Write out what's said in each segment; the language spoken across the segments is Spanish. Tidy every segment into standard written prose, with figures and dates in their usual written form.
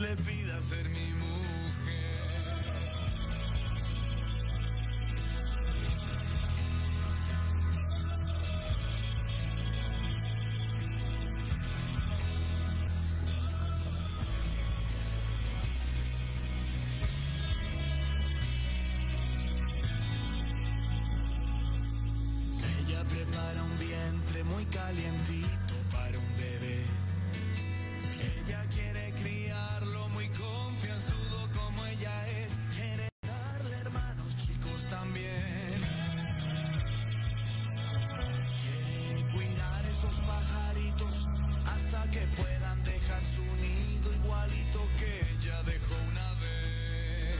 le pida ser mi mujer. Ella prepara un vientre muy calientito para un bebé. Ella quiere criarlo muy confianzudo como ella es. Quiere darle hermanos chicos también. Quiere cuidar esos pajaritos hasta que puedan dejar su nido igualito que ella dejó una vez.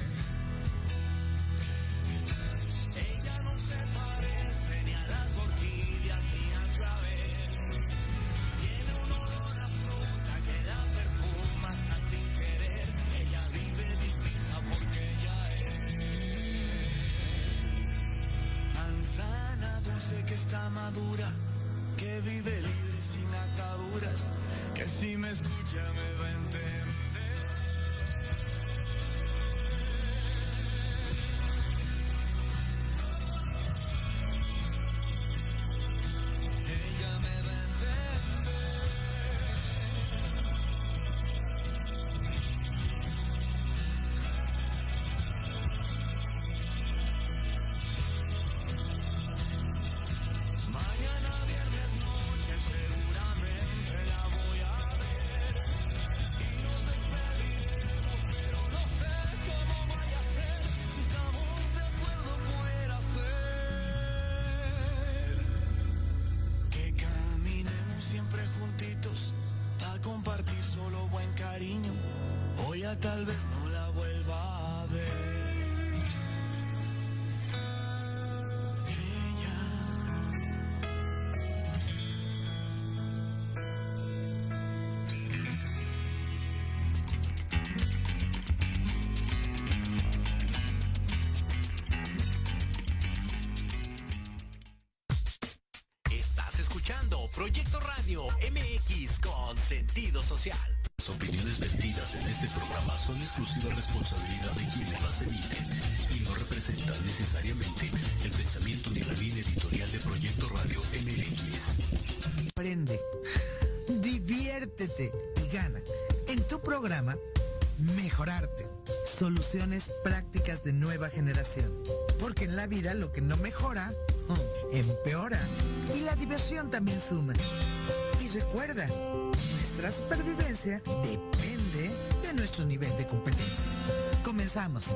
Ella no se parece ni a las orquídeas ni al clavel. Tiene un olor a fruta que la perfuma hasta sin querer. Ella vive distinta porque ella es manzana dulce que está madura, que vive libre sin ataduras, que si me escucha me va a entender. Ella me va a entender. Mañana viernes noche seguramente la voy a ver y nos despediremos, pero no sé cómo vaya a ser. Si estamos de acuerdo pudiera ser que caminemos siempre juntitos a compartir solo buen cariño. Hoy ya tal vez no la vuelva a ver. Ella Estás escuchando Proyecto Radio MX con sentido social. Las opiniones vertidas en este programa son exclusiva responsabilidad de quienes las emiten y no representan necesariamente el pensamiento ni la línea editorial de Proyecto Radio MX. Aprende, diviértete y gana. En tu programa, Mejorarte. Soluciones prácticas de nueva generación. Porque en la vida lo que no mejora, empeora. Y la diversión también suma. Y recuerda, nuestra supervivencia depende de nuestro nivel de competencia. Comenzamos.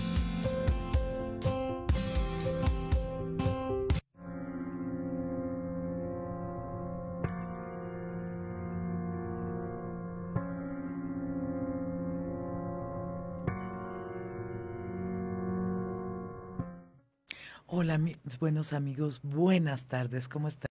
Hola, mis buenos amigos, buenas tardes, ¿cómo están?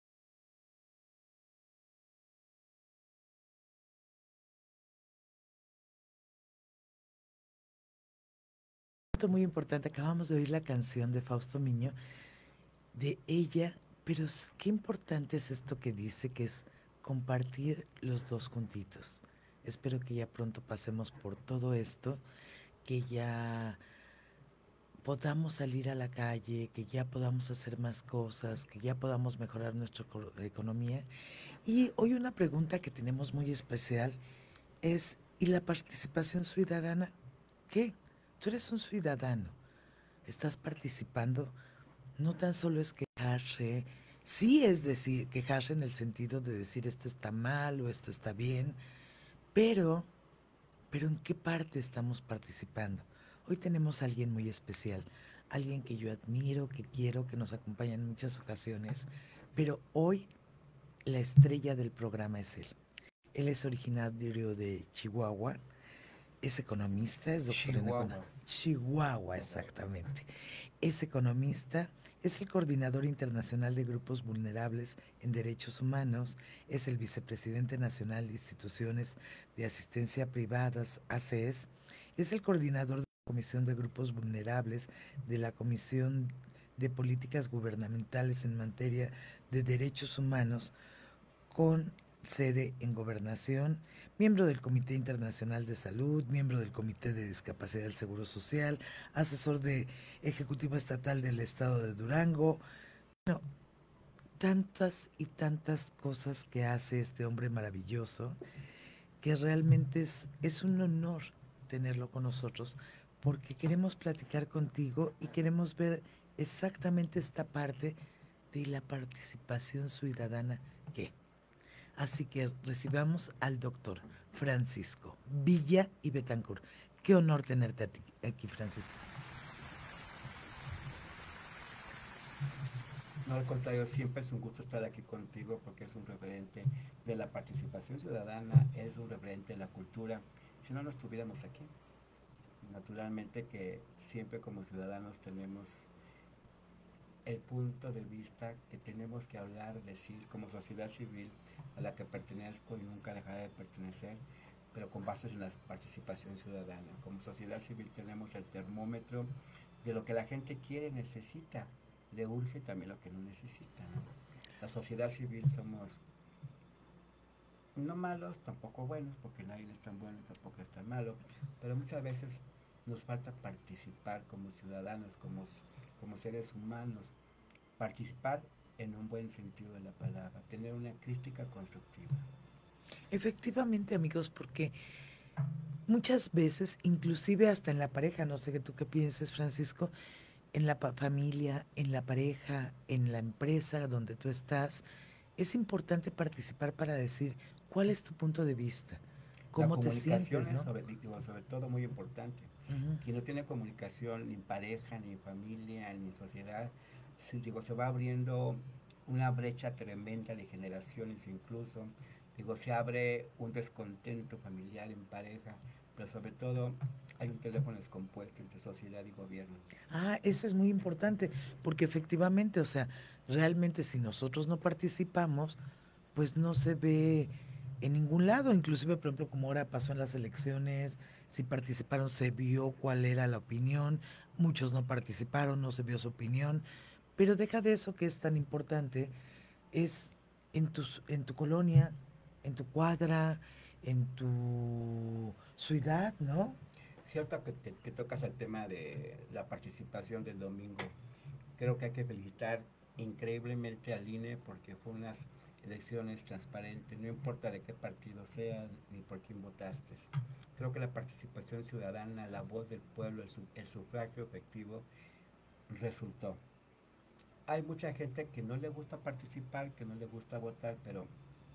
Muy importante, acabamos de oír la canción de Fausto Miño, de ella, pero qué importante es esto que dice, que es compartir los dos juntitos. Espero que ya pronto pasemos por todo esto, que ya podamos salir a la calle, que ya podamos hacer más cosas, que ya podamos mejorar nuestra economía. Y hoy una pregunta que tenemos muy especial es, ¿y la participación ciudadana? ¿Qué? Tú eres un ciudadano, estás participando, no tan solo es quejarse, sí es decir, quejarse en el sentido de decir esto está mal o esto está bien, pero ¿en qué parte estamos participando? Hoy tenemos a alguien muy especial, alguien que yo admiro, que quiero, que nos acompaña en muchas ocasiones, pero hoy la estrella del programa es él. Él es originario de Chihuahua, es economista, es doctor en economía. Chihuahua, exactamente. Es economista, es el coordinador internacional de grupos vulnerables en derechos humanos, es el vicepresidente nacional de instituciones de asistencia privadas, ACES, es el coordinador de la Comisión de Grupos Vulnerables de la Comisión de Políticas Gubernamentales en materia de derechos humanos, con sede en Gobernación, miembro del Comité Internacional de Salud, miembro del Comité de Discapacidad del Seguro Social, asesor de Ejecutivo Estatal del Estado de Durango. Bueno, tantas y tantas cosas que hace este hombre maravilloso, que realmente es un honor tenerlo con nosotros, porque queremos platicar contigo y queremos ver exactamente esta parte de la participación ciudadana que. Así que recibamos al doctor Francisco Villa y Betancourt. Qué honor tenerte aquí, Francisco. No, al contrario, siempre es un gusto estar aquí contigo porque es un referente de la participación ciudadana, es un referente de la cultura. Si no, no estuviéramos aquí. Naturalmente que siempre como ciudadanos tenemos el punto de vista que tenemos que hablar, decir, como sociedad civil a la que pertenezco y nunca dejaré de pertenecer, pero con bases en la participación ciudadana. Como sociedad civil tenemos el termómetro de lo que la gente quiere, necesita, le urge también lo que no necesita, ¿no? La sociedad civil somos no malos, tampoco buenos, porque nadie es tan bueno, tampoco es tan malo, pero muchas veces nos falta participar como ciudadanos, como seres humanos, participar en un buen sentido de la palabra, tener una crítica constructiva. Efectivamente, amigos, porque muchas veces, inclusive hasta en la pareja, no sé qué tú qué pienses, Francisco, en la familia, en la pareja, en la empresa donde tú estás, es importante participar para decir cuál es tu punto de vista, La cómo te comunicación sientes, es ¿no? sobre todo muy importante. Ujú. Quien no tiene comunicación ni en pareja, ni en familia, ni en sociedad, se va abriendo una brecha tremenda de generaciones incluso. Se abre un descontento familiar en pareja, pero sobre todo hay un teléfono descompuesto entre sociedad y gobierno. Ah, eso es muy importante, porque efectivamente, o sea, realmente si nosotros no participamos, pues no se ve en ningún lado, inclusive, por ejemplo, como ahora pasó en las elecciones, si participaron se vio cuál era la opinión, muchos no participaron, no se vio su opinión, pero deja de eso que es tan importante, es en tu colonia, en tu cuadra, en tu ciudad, ¿no? Cierto que tocas el tema de la participación del domingo. Creo que hay que felicitar increíblemente al INE porque fue unas elecciones transparentes, no importa de qué partido sea ni por quién votaste. Creo que la participación ciudadana, la voz del pueblo, el sufragio efectivo resultó. Hay mucha gente que no le gusta participar, que no le gusta votar, pero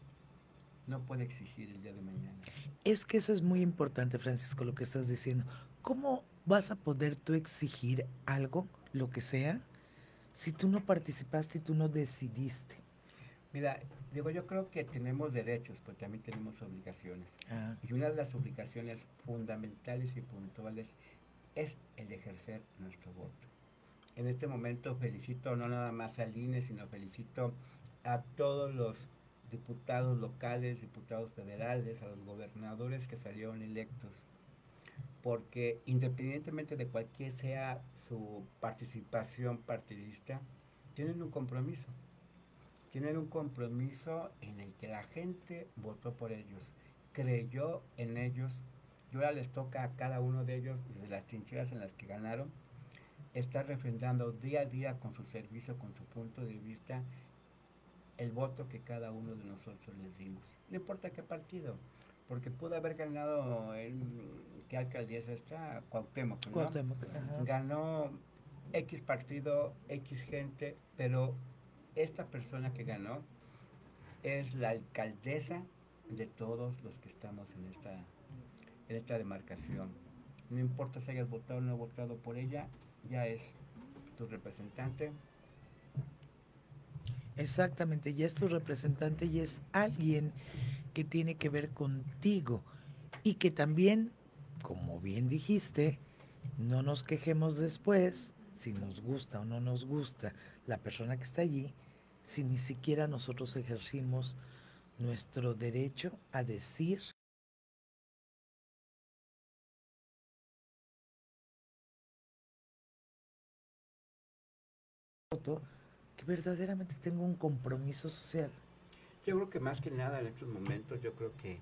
no puede exigir el día de mañana. Es que eso es muy importante, Francisco, lo que estás diciendo. ¿Cómo vas a poder tú exigir algo, lo que sea, si tú no participaste y tú no decidiste? Mira, yo creo que tenemos derechos, pero también tenemos obligaciones. Ah, Y una de las obligaciones fundamentales y puntuales es el ejercer nuestro voto. En este momento felicito no nada más al INE, sino felicito a todos los diputados locales, diputados federales, a los gobernadores que salieron electos, porque independientemente de cualquier sea su participación partidista, tienen un compromiso. Tienen un compromiso en el que la gente votó por ellos, creyó en ellos, y ahora les toca a cada uno de ellos, desde las trincheras en las que ganaron, estar refrendando día a día con su servicio, con su punto de vista, el voto que cada uno de nosotros les dimos. No importa qué partido, porque pudo haber ganado, ¿qué alcaldía es esta? Cuauhtémoc, ¿no? Cuauhtémoc, ajá. Ganó X partido, X gente, pero esta persona que ganó es la alcaldesa de todos los que estamos en esta demarcación. No importa si hayas votado o no votado por ella, ya es tu representante. Exactamente, ya es tu representante y es alguien que tiene que ver contigo y que también, como bien dijiste, no nos quejemos después si nos gusta o no nos gusta la persona que está allí, si ni siquiera nosotros ejercimos nuestro derecho a decir que verdaderamente tengo un compromiso social. Yo creo que más que nada en estos momentos, yo creo que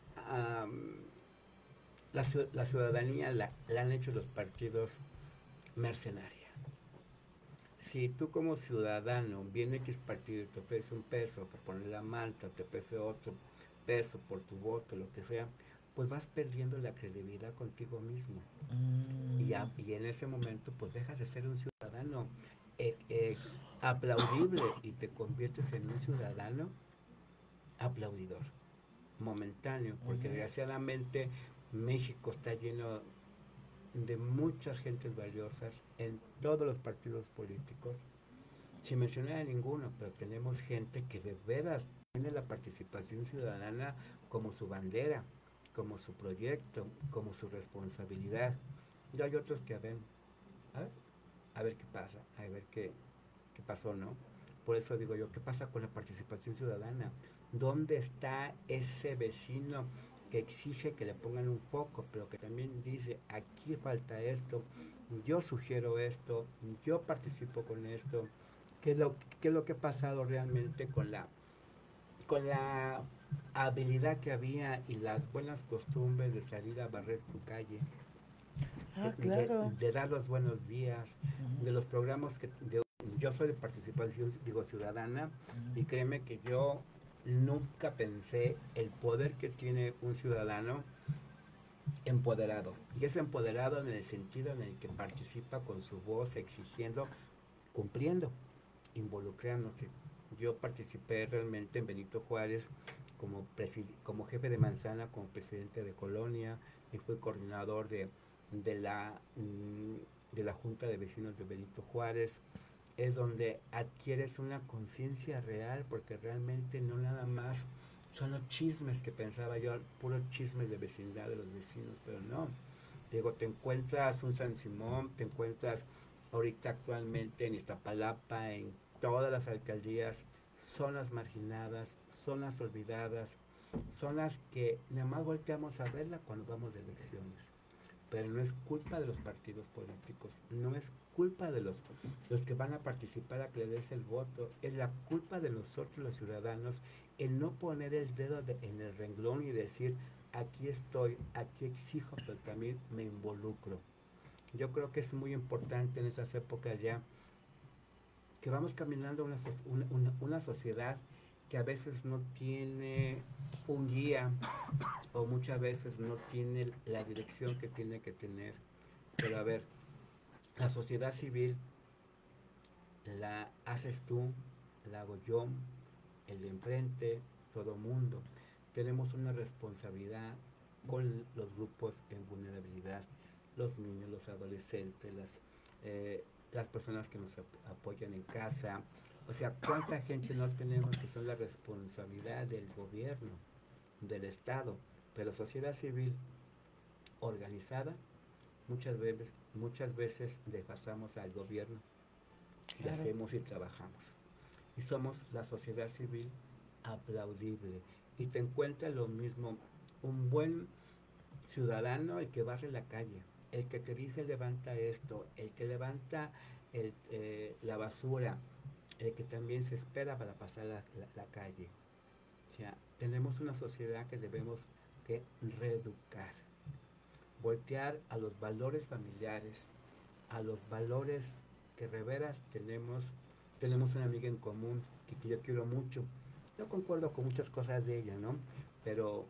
la ciudadanía la han hecho los partidos mercenaria. Si tú como ciudadano viene X partido y te ofrece un peso por poner la manta, te ofrece otro peso por tu voto, lo que sea, pues vas perdiendo la credibilidad contigo mismo. Y en ese momento pues dejas de ser un ciudadano aplaudible y te conviertes en un ciudadano aplaudidor, momentáneo, porque desgraciadamente México está lleno de muchas gentes valiosas en todos los partidos políticos, sin mencionar a ninguno, pero tenemos gente que de veras tiene la participación ciudadana como su bandera, como su proyecto, como su responsabilidad. Y hay otros que a ver qué pasa, a ver qué pasó, ¿no? Por eso digo yo, ¿qué pasa con la participación ciudadana? ¿Dónde está ese vecino que exige que le pongan un foco, pero que también dice, aquí falta esto, yo sugiero esto, yo participo con esto? ¿Qué es lo que ha pasado realmente con la habilidad que había y las buenas costumbres de salir a barrer tu calle? Claro. De dar los buenos días, de los programas yo soy de participación, digo, ciudadana, y créeme que yo nunca pensé el poder que tiene un ciudadano empoderado. Y es empoderado en el sentido en el que participa con su voz, exigiendo, cumpliendo, involucrándose. Yo participé realmente en Benito Juárez como jefe de manzana, como presidente de colonia, y fui coordinador de la Junta de Vecinos de Benito Juárez. Es donde adquieres una conciencia real, porque realmente no nada más son los chismes que pensaba yo, puros chismes de vecindad de los vecinos, pero no. Digo, te encuentras un San Simón, te encuentras ahorita actualmente en Iztapalapa, en todas las alcaldías, zonas marginadas, zonas olvidadas, zonas que nada más volteamos a verla cuando vamos de elecciones. Pero no es culpa de los partidos políticos, no es culpa de los que van a participar a que le des el voto, es la culpa de nosotros los ciudadanos el no poner el dedo en el renglón y decir, aquí estoy, aquí exijo, pero también me involucro. Yo creo que es muy importante en esas épocas ya que vamos caminando una sociedad que a veces no tiene un guía o muchas veces no tiene la dirección que tiene que tener. Pero a ver, la sociedad civil la haces tú, la hago yo, el de enfrente, todo mundo. Tenemos una responsabilidad con los grupos en vulnerabilidad, los niños, los adolescentes, las personas que nos apoyan en casa. O sea, ¿cuánta gente no tenemos que son la responsabilidad del gobierno, del Estado? Pero sociedad civil organizada, muchas veces le pasamos al gobierno y hacemos y trabajamos. Y somos la sociedad civil aplaudible. Y te encuentras lo mismo, un buen ciudadano, el que barre la calle, el que te dice levanta esto, el que levanta la basura, el que también se espera para pasar la calle. O sea, tenemos una sociedad que debemos que reeducar, voltear a los valores familiares, a los valores que de veras tenemos una amiga en común que yo quiero mucho. No concuerdo con muchas cosas de ella, ¿no? Pero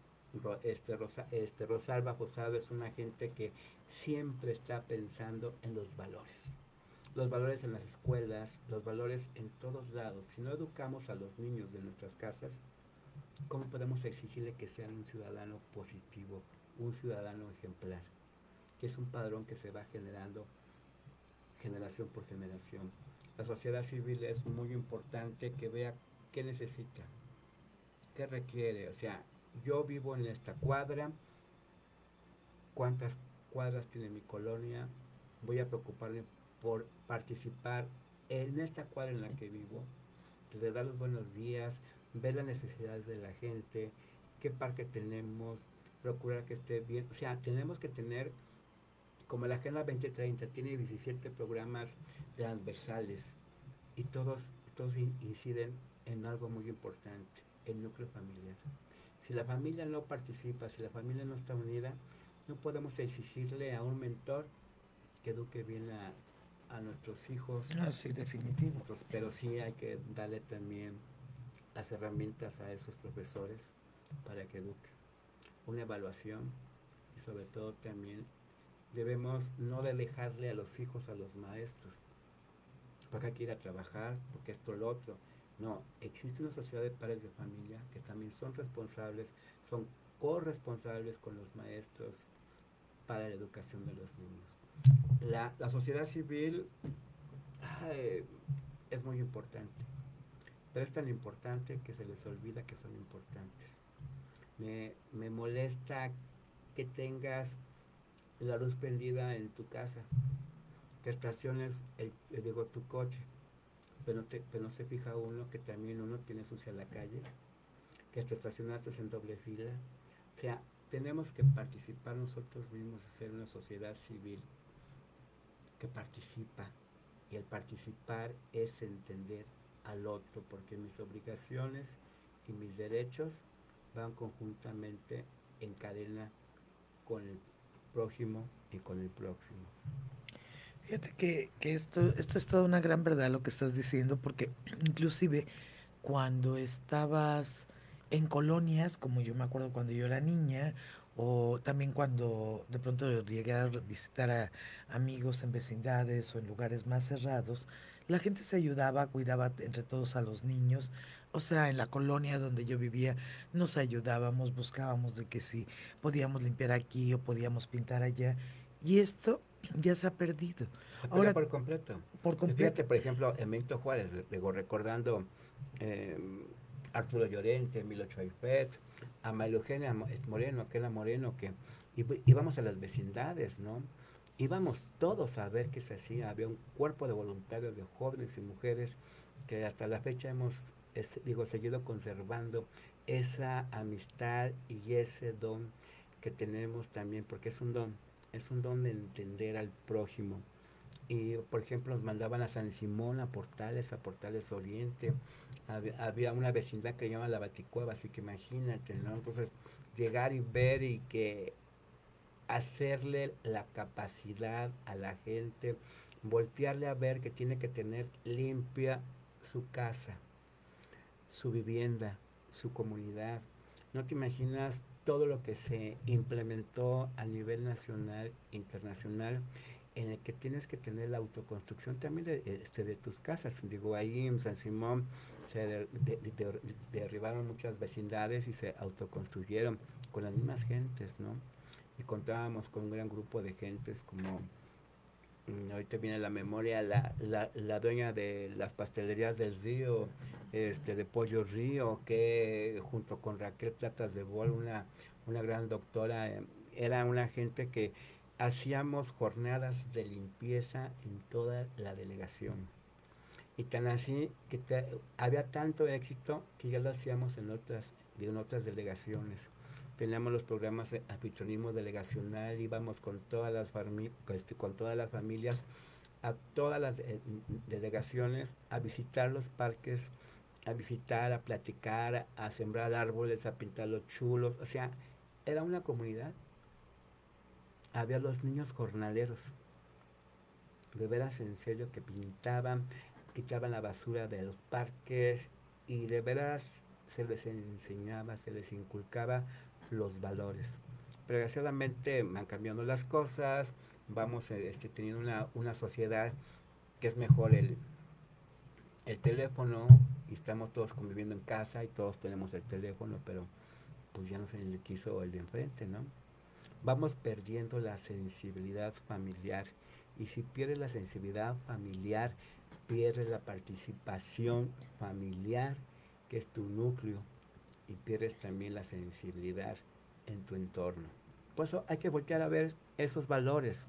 Rosalba Posado es una gente que siempre está pensando en los valores en las escuelas, los valores en todos lados. Si no educamos a los niños de nuestras casas, ¿cómo podemos exigirle que sean un ciudadano positivo, un ciudadano ejemplar? Que es un padrón que se va generando generación por generación. La sociedad civil es muy importante que vea qué necesita, qué requiere. O sea, yo vivo en esta cuadra, ¿cuántas cuadras tiene mi colonia? Voy a preocuparme por participar en esta cuadra en la que vivo, de dar los buenos días, ver las necesidades de la gente, qué parque tenemos, procurar que esté bien. O sea, tenemos que tener, como la Agenda 2030 tiene 17 programas transversales y todos inciden en algo muy importante, el núcleo familiar. Si la familia no participa, si la familia no está unida, no podemos exigirle a un mentor que eduque bien a nuestros hijos. Ah, sí, definitivo. Entonces, pero sí hay que darle también las herramientas a esos profesores para que eduquen. Una evaluación y sobre todo también debemos no de dejarle a los hijos a los maestros, porque hay que ir a trabajar, porque esto lo otro. No, existe una sociedad de padres de familia que también son responsables, son corresponsables con los maestros para la educación de los niños. La sociedad civil es muy importante, pero es tan importante que se les olvida que son importantes. Me molesta que tengas la luz prendida en tu casa, que estaciones tu coche, pero no se fija uno que también uno tiene sucia la calle, que te estacionaste en doble fila. O sea, tenemos que participar nosotros mismos, ser una sociedad civil que participa, y el participar es entender al otro, porque mis obligaciones y mis derechos van conjuntamente en cadena con el prójimo y con el próximo. Fíjate que esto es toda una gran verdad lo que estás diciendo, porque inclusive cuando estabas en colonias, como yo me acuerdo cuando yo era niña, o también cuando de pronto llegué a visitar a amigos en vecindades o en lugares más cerrados, la gente se ayudaba, cuidaba entre todos a los niños. O sea, en la colonia donde yo vivía nos ayudábamos, buscábamos de que si podíamos limpiar aquí o podíamos pintar allá. Y esto ya se ha perdido. Se perdió Ahora, por completo. por completo. Fíjate, por ejemplo, en Benito Juárez, recordando Arturo Llorente, Milo Choifet, a María Eugenia Moreno, que era Moreno, que íbamos a las vecindades, ¿no? Íbamos todos a ver qué se hacía. Había un cuerpo de voluntarios, de jóvenes y mujeres, que hasta la fecha hemos seguido conservando esa amistad y ese don que tenemos también, porque es un don de entender al prójimo. Y por ejemplo nos mandaban a San Simón, a Portales Oriente. Había una vecindad que se llama La Baticueva, así que imagínate, ¿no? Entonces llegar y ver y que hacerle la capacidad a la gente, voltearle a ver que tiene que tener limpia su casa, su vivienda, su comunidad. No te imaginas todo lo que se implementó a nivel nacional, internacional, en el que tienes que tener la autoconstrucción también de tus casas. Digo, ahí en San Simón se derribaron muchas vecindades y se autoconstruyeron con las mismas gentes, ¿no? Y contábamos con un gran grupo de gentes como... ahorita viene a la memoria la dueña de las pastelerías del Río, de Pollo Río, que junto con Raquel Platas de Bol, una gran doctora, era una gente que hacíamos jornadas de limpieza en toda la delegación. Y tan así que había tanto éxito que ya lo hacíamos en otras delegaciones. Teníamos los programas de anfitrionismo delegacional, íbamos con todas las familias a todas las delegaciones a visitar los parques, a visitar, a platicar, a sembrar árboles, a pintar los chulos. O sea, era una comunidad. Había los niños jornaleros, de veras en serio, que pintaban, quitaban la basura de los parques y de veras se les enseñaba, se les inculcaba los valores. Pero desgraciadamente van cambiando las cosas, vamos teniendo una sociedad que es mejor el teléfono, y estamos todos conviviendo en casa y todos tenemos el teléfono, pero pues ya no se le quiso el de enfrente, ¿no? Vamos perdiendo la sensibilidad familiar, y si pierdes la sensibilidad familiar, pierdes la participación familiar, que es tu núcleo, y pierdes también la sensibilidad en tu entorno. Por eso hay que voltear a ver esos valores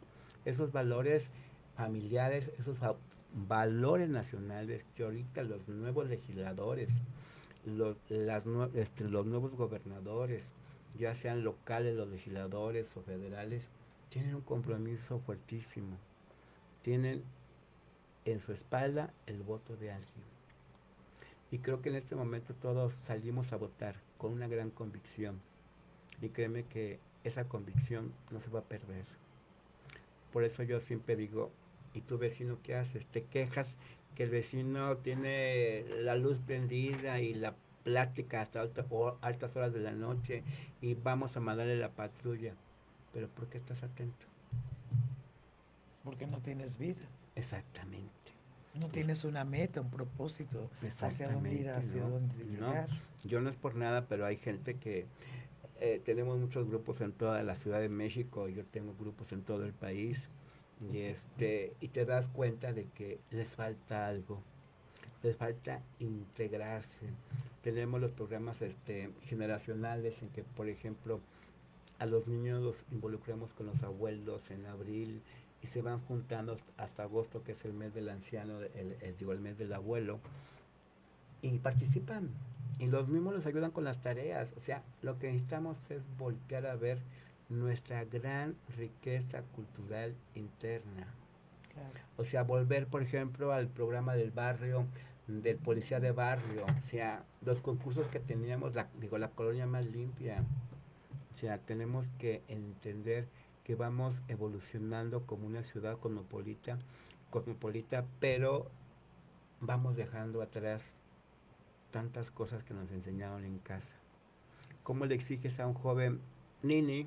familiares, esos valores nacionales que ahorita los nuevos legisladores, los nuevos gobernadores, ya sean locales los legisladores o federales, tienen un compromiso fuertísimo. Tienen en su espalda el voto de alguien. Y creo que en este momento todos salimos a votar con una gran convicción. Y créeme que esa convicción no se va a perder. Por eso yo siempre digo, ¿y tu vecino qué haces? Te quejas que el vecino tiene la luz prendida y la plática hasta altas horas de la noche y vamos a mandarle la patrulla. Pero ¿por qué estás atento? Porque no tienes vida. Exactamente. No tienes una meta, un propósito, hacia dónde ir, hacia ¿no? dónde llegar. Yo no es por nada, pero hay gente que tenemos muchos grupos en toda la Ciudad de México, yo tengo grupos en todo el país, y te das cuenta de que les falta algo, les falta integrarse. Tenemos los programas generacionales en que, por ejemplo, a los niños los involucramos con los abuelos en abril y se van juntando hasta agosto, que es el mes del anciano, el mes del abuelo, y participan. Y los mismos los ayudan con las tareas. O sea, lo que necesitamos es voltear a ver nuestra gran riqueza cultural interna. Claro. O sea, volver, por ejemplo, al programa del barrio, del policía de barrio. O sea, los concursos que teníamos, la colonia más limpia. O sea, tenemos que entender que vamos evolucionando como una ciudad cosmopolita, pero vamos dejando atrás tantas cosas que nos enseñaron en casa. ¿Cómo le exiges a un joven nini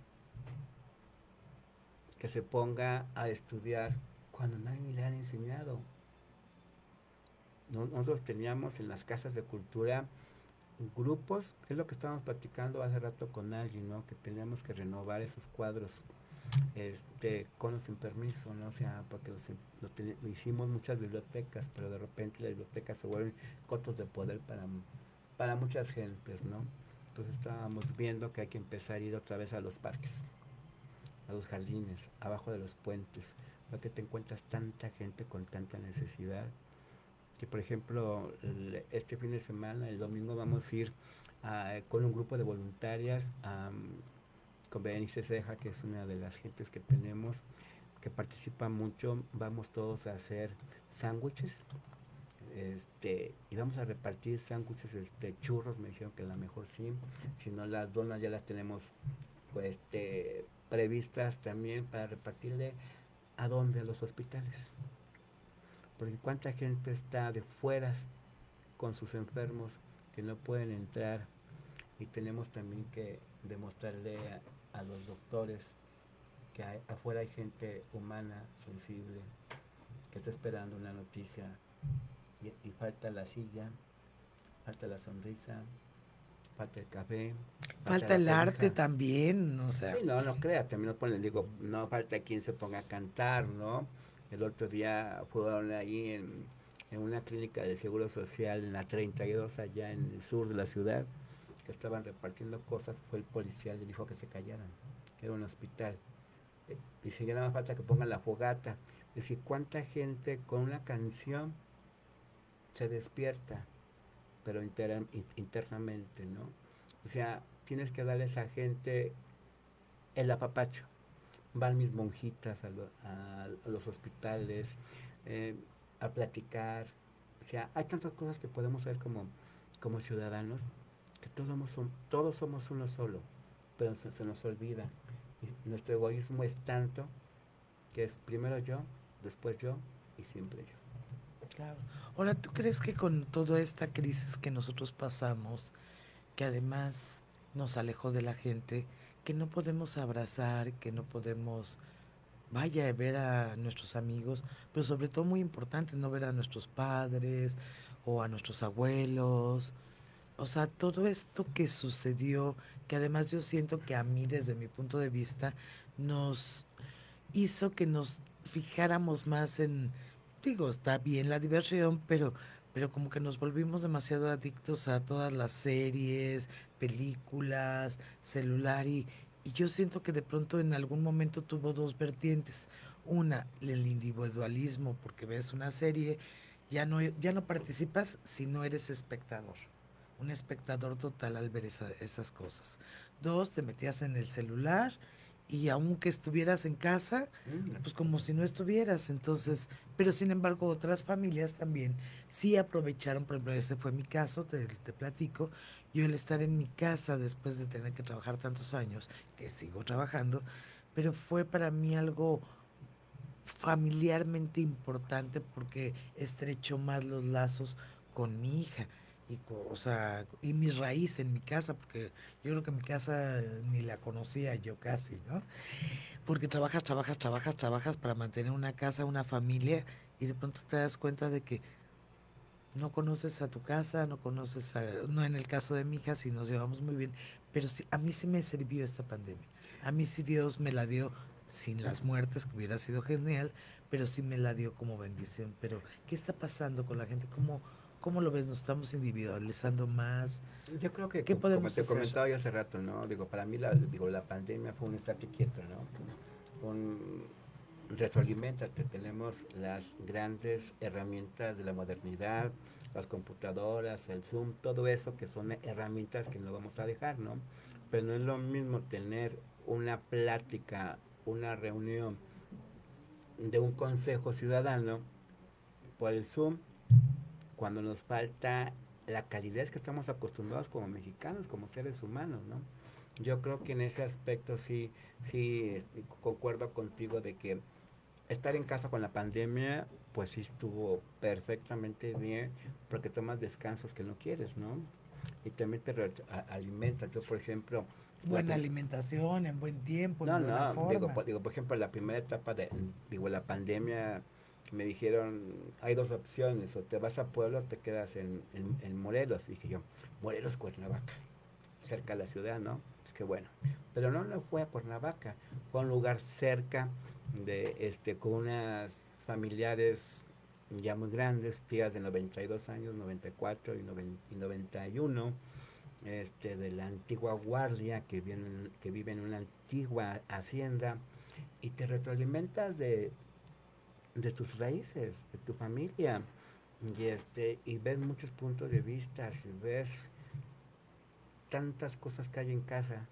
que se ponga a estudiar cuando nadie le han enseñado? Nosotros teníamos en las casas de cultura grupos, es lo que estábamos platicando hace rato con alguien, ¿no? Que teníamos que renovar esos cuadros con o sin permiso, ¿no? O sea, porque hicimos muchas bibliotecas, pero de repente las bibliotecas se vuelven cotos de poder para muchas gentes, ¿no? Entonces estábamos viendo que hay que empezar a ir otra vez a los parques, a los jardines, abajo de los puentes, porque te encuentras tanta gente con tanta necesidad, que por ejemplo este fin de semana, el domingo, vamos a ir con un grupo de voluntarias con Berenice Ceja, que es una de las gentes que tenemos, que participa mucho. Vamos todos a hacer sándwiches, y vamos a repartir sándwiches, churros, me dijeron que a lo mejor sí, si no las donas ya las tenemos pues previstas también para repartirle a los hospitales. Porque cuánta gente está de fuera con sus enfermos que no pueden entrar, y tenemos también que demostrarle a los doctores que afuera hay gente humana, sensible, que está esperando una noticia, y falta la silla, falta la sonrisa, falta el café, falta el arte también, o sea. Sí, no crea, también nos ponen, digo, no falta quien se ponga a cantar, ¿no? El otro día fueron ahí en una clínica de Seguro Social en la 32, allá en el sur de la ciudad, que estaban repartiendo cosas. Fue el policía, le dijo que se callaran, que era un hospital. Dice, ya nada más falta que pongan la fogata. Es decir, cuánta gente con una canción se despierta, pero internamente, ¿no? O sea, tienes que darle a esa gente el apapacho. Van mis monjitas a los hospitales, a platicar. O sea, hay tantas cosas que podemos hacer como ciudadanos, que todos somos uno solo, pero se nos olvida. Y nuestro egoísmo es tanto que es primero yo, después yo y siempre yo. Claro. Ahora, ¿tú crees que con toda esta crisis que nosotros pasamos, que además nos alejó de la gente, que no podemos abrazar, que no podemos, ver a nuestros amigos, pero sobre todo muy importante, no ver a nuestros padres o a nuestros abuelos? O sea, todo esto que sucedió, que además yo siento que a mí, desde mi punto de vista, nos hizo que nos fijáramos más en, digo, está bien la diversión, pero como que nos volvimos demasiado adictos a todas las series, películas, celular, y yo siento que de pronto en algún momento tuvo dos vertientes. Una, el individualismo, porque ves una serie, ya no participas si no eres espectador. Un espectador total al ver esas cosas. Dos, te metías en el celular y aunque estuvieras en casa, pues como si no estuvieras. Entonces, pero sin embargo otras familias también sí aprovecharon. Por ejemplo, ese fue mi caso, te platico. Yo el estar en mi casa después de tener que trabajar tantos años, que sigo trabajando, pero fue para mí algo familiarmente importante porque estrechó más los lazos con mi hija y o sea, y mi raíz en mi casa, porque yo creo que mi casa ni la conocía yo casi, ¿no? Porque trabajas para mantener una casa, una familia, y de pronto te das cuenta de que no conoces a tu casa, no conoces a, no en el caso de mi hija, sí nos llevamos muy bien, pero sí, a mí sí me sirvió esta pandemia. A mí sí Dios me la dio sin las muertes, que hubiera sido genial, pero sí me la dio como bendición. Pero, ¿qué está pasando con la gente? ¿Cómo lo ves? ¿Nos estamos individualizando más? Yo creo que, ¿Qué como podemos te hacer? comentaba yo hace rato, ¿no? Digo, para mí la pandemia fue un estate quieto, ¿no? Retroaliméntate, tenemos las grandes herramientas de la modernidad, las computadoras, el Zoom, todo eso que son herramientas que no vamos a dejar, ¿no? Pero no es lo mismo tener una plática, una reunión de un consejo ciudadano por el Zoom, cuando nos falta la calidez que estamos acostumbrados como mexicanos, como seres humanos, ¿no? Yo creo que en ese aspecto sí concuerdo contigo de que estar en casa con la pandemia, pues sí estuvo perfectamente bien, porque tomas descansos que no quieres, ¿no? Y también te alimentas. Yo, por ejemplo... Buena alimentación, en buen tiempo, en buena forma. Digo, por ejemplo, la primera etapa de la pandemia, me dijeron, hay dos opciones, o te vas a Puebla o te quedas en Morelos. Y dije yo, Morelos, Cuernavaca, cerca de la ciudad, ¿no? Es que bueno. Pero no fue a Cuernavaca, fue a un lugar cerca de con unas familiares ya muy grandes, tías de 92 años, 94 y 91, de la antigua guardia que vive en una antigua hacienda, y te retroalimentas de tus raíces, de tu familia, y ves muchos puntos de vista, y ves tantas cosas que hay en casa,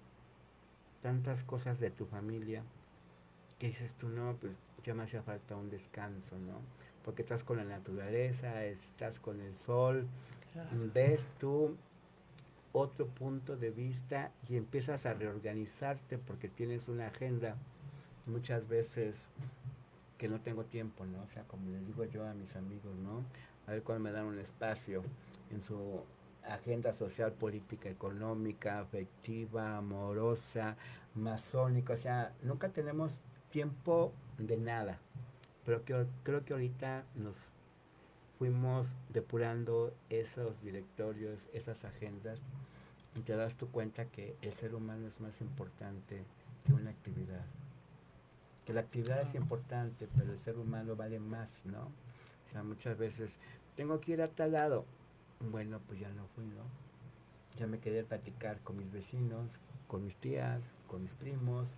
tantas cosas de tu familia, que dices tú, no, pues ya me hacía falta un descanso, ¿no? Porque estás con la naturaleza, estás con el sol, ves tú otro punto de vista y empiezas a reorganizarte porque tienes una agenda muchas veces que no tengo tiempo, ¿no? O sea, como les digo yo a mis amigos, ¿no? A ver cuándo me dan un espacio en su agenda social, política, económica, afectiva, amorosa, masónica. O sea, nunca tenemos tiempo de nada, pero creo que ahorita nos fuimos depurando esos directorios, esas agendas, y te das tu cuenta que el ser humano es más importante que una actividad. Que la actividad es importante, pero el ser humano vale más, ¿no? O sea, muchas veces, tengo que ir a tal lado. Bueno, pues ya no fui, ¿no? Ya me quedé a platicar con mis vecinos, con mis tías, con mis primos,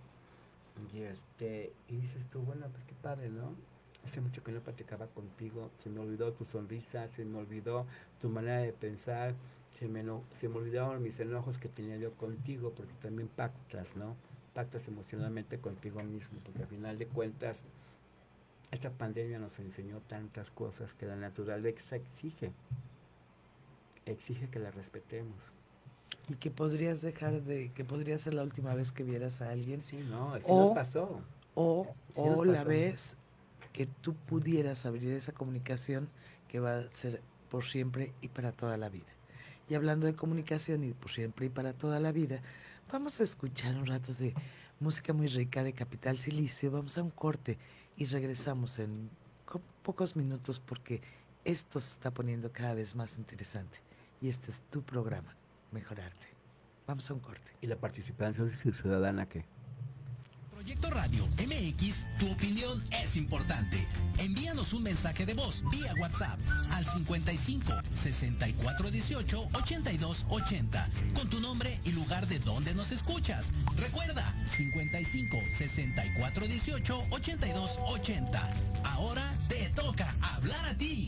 y dices tú, bueno, pues qué padre, ¿no? Hace mucho que no platicaba contigo, se me olvidó tu sonrisa, se me olvidó tu manera de pensar, se me olvidaron mis enojos que tenía yo contigo, porque también pactas, ¿no? Pactas emocionalmente contigo mismo, porque al final de cuentas, esta pandemia nos enseñó tantas cosas que la naturaleza exige que la respetemos. Y que podría ser la última vez que vieras a alguien. Sí, no, así nos pasó. O la vez que tú pudieras abrir esa comunicación que va a ser por siempre y para toda la vida. Y hablando de comunicación y por siempre y para toda la vida, vamos a escuchar un rato de música muy rica de Capital Silicio. Vamos a un corte y regresamos en pocos minutos porque esto se está poniendo cada vez más interesante. Y este es tu programa, Mejorarte. Vamos a un corte. ¿Y la participación ciudadana qué? Proyecto Radio MX, tu opinión es importante. Envíanos un mensaje de voz vía WhatsApp al 55 64 18 82 80 con tu nombre y lugar de donde nos escuchas. Recuerda, 55 64 18 82 80. Ahora te toca hablar a ti.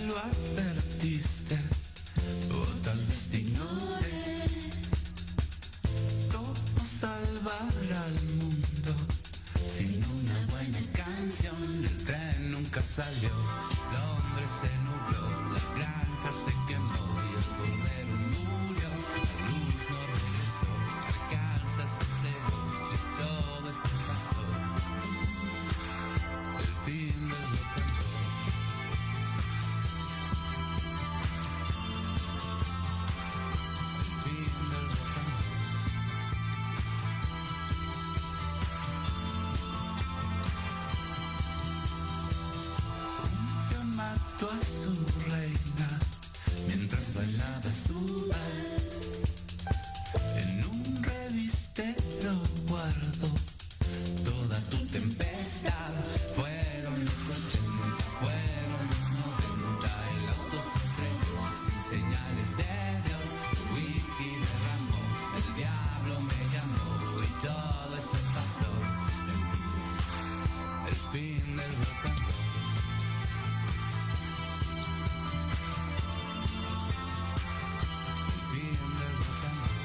lo advertiste, o tal vez te ignore. ¿Cómo salvar al mundo sin una buena canción? El tren nunca salió, Londres se nubló, la granja se quemó y el cordero murió. La luz no regresó, Arkansas se cegó y todo eso pasó. El fin del rock and roll. El fin del rock and roll. Un peón mató a su reina mientras bailaba su vals. En un revistero guardo toda tu tempestad. Fueron los 80, fueron los 90. El auto se estrelló sin señales de Dios. El whisky derramó, el diablo me llamó y todo eso pasó en ti. El fin del rock and roll. El fin del rock and roll.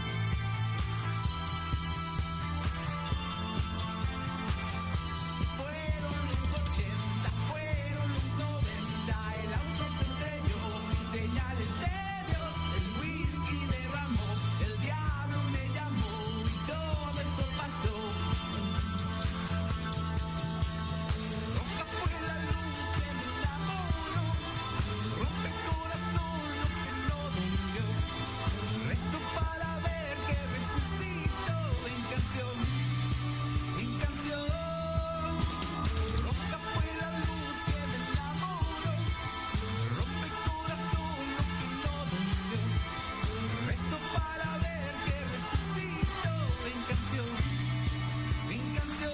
Fueron los 80, fueron los 90. El auto se estrelló sin señales de Dios. El whisky derramó, el diablo me llamó y todo esto pasó. Roja fue la luz que me enamoró. Rompe el corazón lo que no dolió. Rezo para ver que resucito en canción, en canción. Roja fue la luz que me enamoró. Rompe el corazón lo que no dolió. Rezo para ver que resucito en canción, en canción.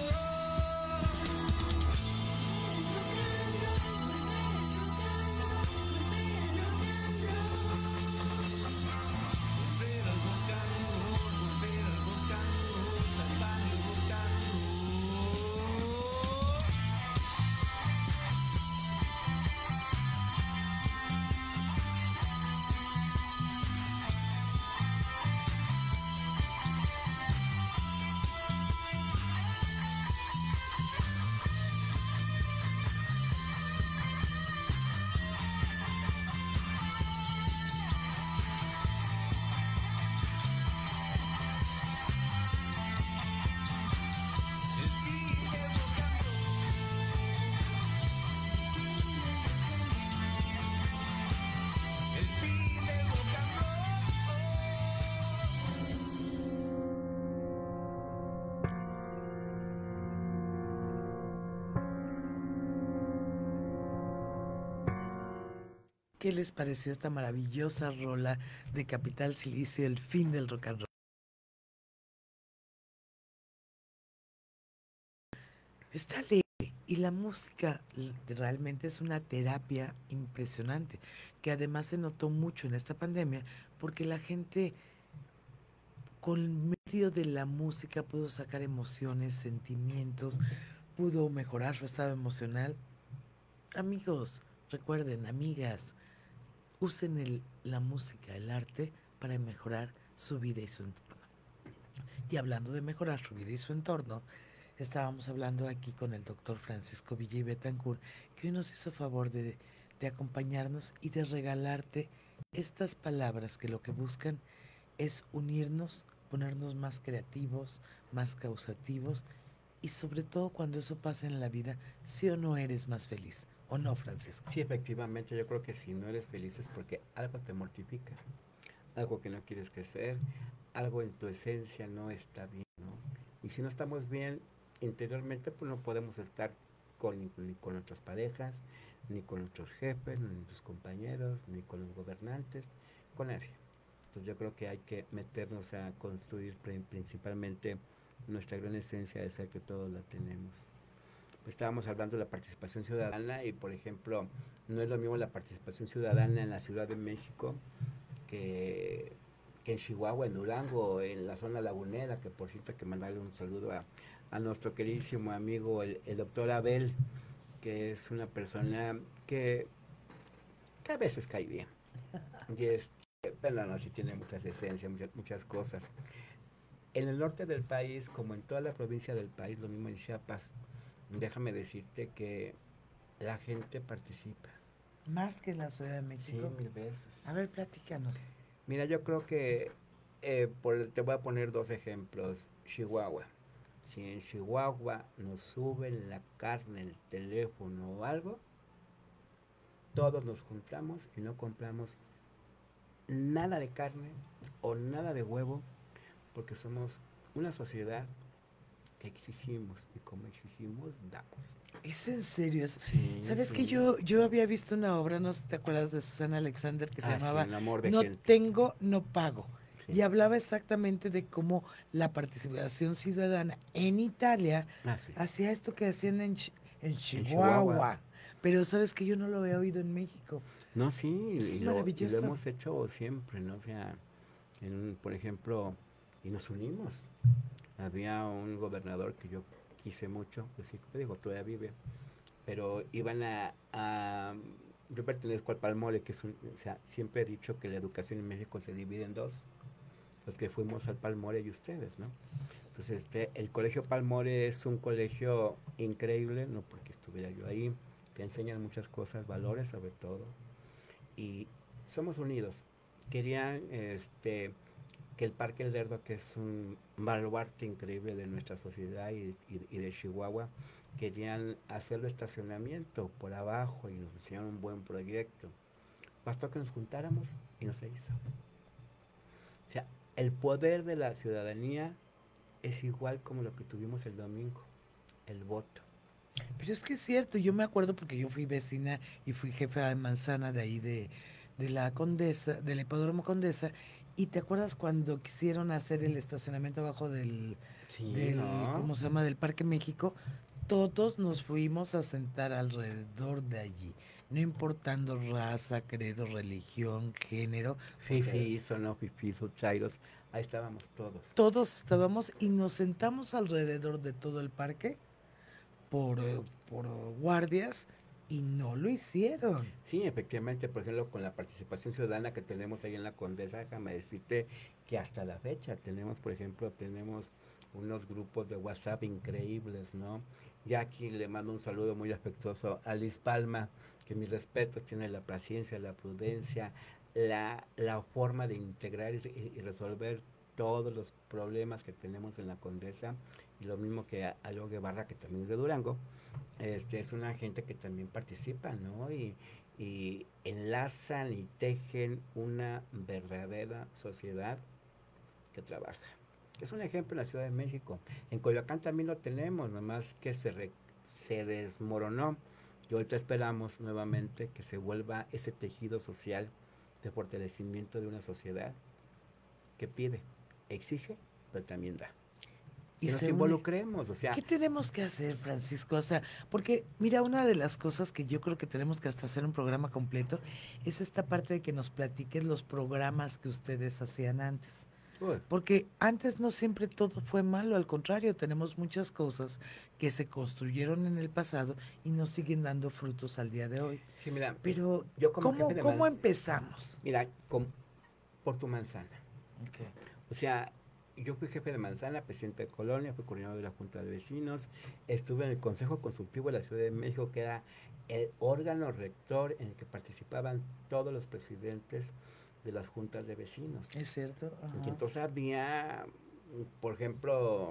Volver al rock and roll, volver al rock and roll, salvar el rock and roll. El fin del rock and roll. El fin del rock and ¿Qué les pareció esta maravillosa rola de Capital Silicio, el fin del rock and roll? Está alegre y la música realmente es una terapia impresionante, que además se notó mucho en esta pandemia porque la gente con medio de la música pudo sacar emociones, sentimientos, pudo mejorar su estado emocional. Amigos, recuerden, amigas, usen la música, el arte para mejorar su vida y su entorno. Y hablando de mejorar su vida y su entorno, estábamos hablando aquí con el doctor Francisco Villa y Betancourt, que hoy nos hizo favor de acompañarnos y de regalarte estas palabras que lo que buscan es unirnos, ponernos más creativos, más causativos y sobre todo cuando eso pasa en la vida, sí o no eres más feliz, ¿o no, Francisco? Sí, efectivamente, yo creo que si no eres feliz es porque algo te mortifica, algo que no quieres crecer, algo en tu esencia no está bien, ¿no? Y si no estamos bien interiormente, pues no podemos estar ni con nuestras parejas, ni con nuestros jefes, ni nuestros compañeros, ni con los gobernantes, con nadie. Entonces yo creo que hay que meternos a construir principalmente nuestra gran esencia de ser, que todos la tenemos. Pues estábamos hablando de la participación ciudadana y, por ejemplo, no es lo mismo la participación ciudadana en la Ciudad de México que en Chihuahua, en Durango, en la zona lagunera, que por cierto hay que mandarle un saludo a nuestro queridísimo amigo, el doctor Abel, que es una persona que que a veces cae bien. Y pero no, sí tiene muchas esencias, muchas cosas. En el norte del país, como en toda la provincia del país, lo mismo en Chiapas, déjame decirte que la gente participa. Más que en la Ciudad de Sí, México. 1000 veces. A ver, platícanos. Mira, yo creo que te voy a poner dos ejemplos. Chihuahua. Si en Chihuahua nos suben la carne, el teléfono o algo, todos nos juntamos y no compramos nada de carne o nada de huevo porque somos una sociedad que exigimos y como exigimos, damos. ¿Es en serio? Sí, ¿Sabes sí. que yo había visto una obra, no sé si te acuerdas de Susana Alexander, que se Ah, sí, llamaba El amor de No gente. tengo, no pago? Sí. Y hablaba exactamente de cómo la participación ciudadana en Italia Ah, sí. hacía esto que hacían en Chihuahua. Chihuahua. Pero sabes que yo no lo había oído en México. No, sí, Es y lo maravilloso. hemos hecho siempre, ¿no? O sea, por ejemplo, y nos unimos. Había un gobernador que yo quise mucho, pues sí, como digo, todavía vive, pero iban yo pertenezco al Palmole, que es o sea, siempre he dicho que la educación en México se divide en dos, los que fuimos al Palmore y ustedes, ¿no? Entonces, el colegio Palmore es un colegio increíble, no porque estuviera yo ahí, te enseñan muchas cosas, valores sobre todo, y somos unidos. Querían, que el Parque El Lerdo, que es un baluarte increíble de nuestra sociedad y de Chihuahua, querían hacerlo estacionamiento por abajo y nos hicieron un buen proyecto. Bastó que nos juntáramos y no se hizo. O sea, el poder de la ciudadanía es igual como lo que tuvimos el domingo, el voto. Pero es que es cierto, yo me acuerdo porque yo fui vecina y fui jefa de manzana de ahí de la Condesa, del Hipódromo Condesa, y te acuerdas cuando quisieron hacer el estacionamiento abajo Sí, ¿no? ¿cómo se llama? Del Parque México, todos nos fuimos a sentar alrededor de allí, no importando raza, credo, religión, género, porque Fifis o no fifis o chairos, ahí estábamos todos. todos estábamos y nos sentamos alrededor de todo el parque por guardias y no lo hicieron. Sí, efectivamente, por ejemplo, con la participación ciudadana que tenemos ahí en la Condesa, déjame decirte que hasta la fecha tenemos unos grupos de WhatsApp increíbles, ¿no? Ya aquí le mando un saludo muy afectuoso a Liz Palma, que mis respetos, tiene la paciencia, la prudencia, la forma de integrar y resolver todos los problemas que tenemos en la Condesa, y lo mismo que a Leo Guevara, que también es de Durango. Es una gente que también participa, ¿no? Y enlazan y tejen una verdadera sociedad que trabaja. Es un ejemplo en la Ciudad de México. En Coyoacán también lo tenemos, nomás que se desmoronó. Y ahorita esperamos nuevamente que se vuelva ese tejido social de fortalecimiento de una sociedad que pide, exige, pero también da. Y Que nos se une. involucremos, o sea, ¿Qué tenemos que hacer, Francisco? O sea, porque mira, una de las cosas que yo creo que tenemos que hasta hacer un programa completo es esta parte de que nos platiques los programas que ustedes hacían antes. uy, Porque antes no siempre todo fue malo, al contrario, tenemos muchas cosas que se construyeron en el pasado y nos siguen dando frutos al día de hoy. sí, mira, Pero, yo como ¿cómo, jefe de cómo empezamos? Mira, por tu manzana. O sea, yo fui jefe de manzana, presidente de colonia, fui coordinador de la Junta de Vecinos, estuve en el Consejo Consultivo de la Ciudad de México, que era el órgano rector en el que participaban todos los presidentes de las juntas de vecinos. ¿Es cierto? Ajá. Y entonces había, por ejemplo,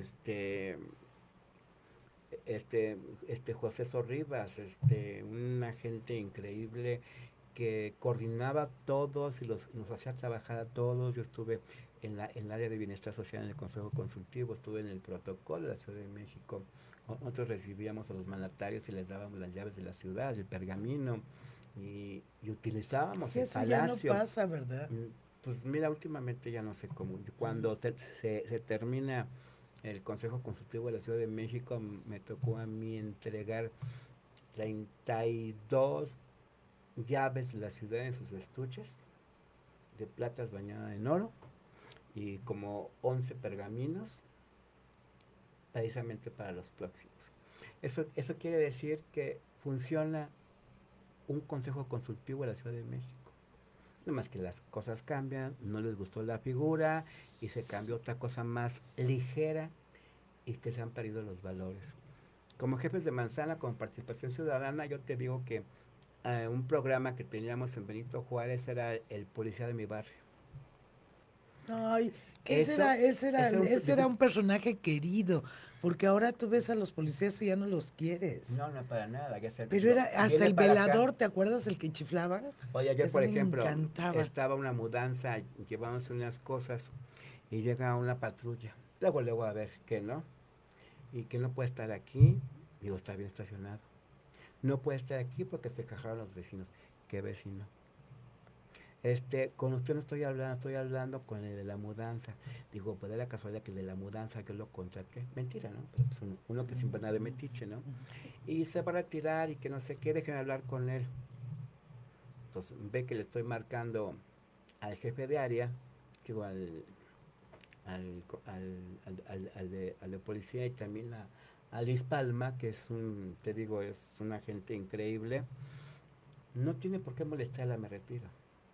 José Sorribas, una gente increíble que coordinaba a todos y nos hacía trabajar a todos. Yo estuve en el área de bienestar social en el Consejo Consultivo, estuve en el protocolo de la Ciudad de México. Nosotros recibíamos a los mandatarios y les dábamos las llaves de la ciudad, el pergamino, y utilizábamos Sí, el eso ya no palacio. pasa, ¿verdad? Pues mira, últimamente ya no sé cómo. Cuando se termina el Consejo Consultivo de la Ciudad de México, me tocó a mí entregar 32 llaves de la ciudad en sus estuches de platas bañadas en oro y como 11 pergaminos precisamente para los próximos. Eso quiere decir que funciona un consejo consultivo de la Ciudad de México. Nada más que las cosas cambian, no les gustó la figura y se cambió otra cosa más ligera y que se han perdido los valores. Como jefes de manzana, con participación ciudadana, yo te digo que un programa que teníamos en Benito Juárez era el policía de mi barrio. Ay, que Eso- eso ese era un personaje querido, porque ahora tú ves a los policías y ya no los quieres. No, no, para nada. Ya sé, Pero era hasta viene el para acá. velador, ¿te acuerdas el que chiflaba? Oye, ayer, Ese por me ejemplo, encantaba. estaba una mudanza, llevamos unas cosas y llega una patrulla. Luego a ver que no. Y que no puede estar aquí. Digo, está bien estacionado. No puede estar aquí porque se quejaron los vecinos. ¿Qué vecino? Con usted no estoy hablando con el de la mudanza. Digo, pues de la casualidad que el de la mudanza que lo contraté. Mentira, ¿no? Pero pues uno que siempre nada de metiche, ¿no? Y se va a retirar y que no sé qué, déjenme hablar con él. Entonces ve que le estoy marcando al jefe de área, digo, al de policía y también a Liz Palma, que es te digo, es un agente increíble. No tiene por qué molestarla, me retiro.